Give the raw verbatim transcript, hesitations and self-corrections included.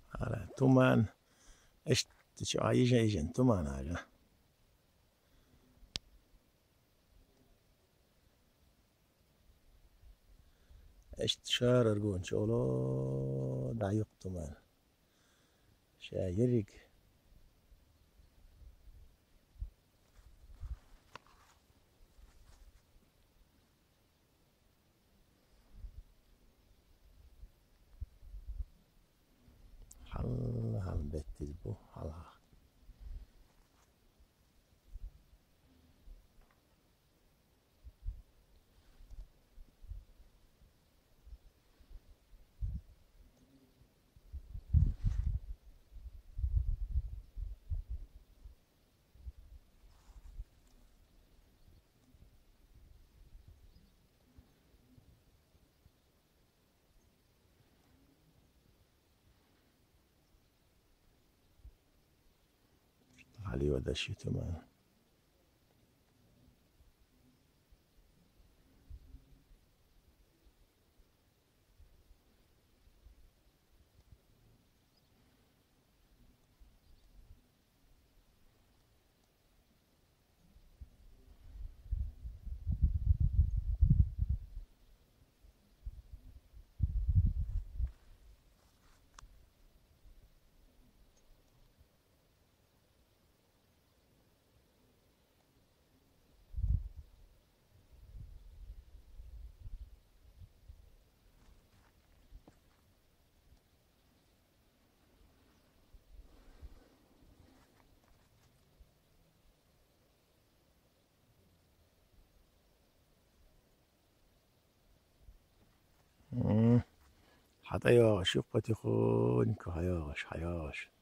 آره تومن ايش تشو عايشة ايشن تومن حاجة ايش تشار ارجون شولو دعيق تومن شايرك حل حل بيت تزبو حل علي ودشي تومن حتى ياش يقتي خون كهياش حياش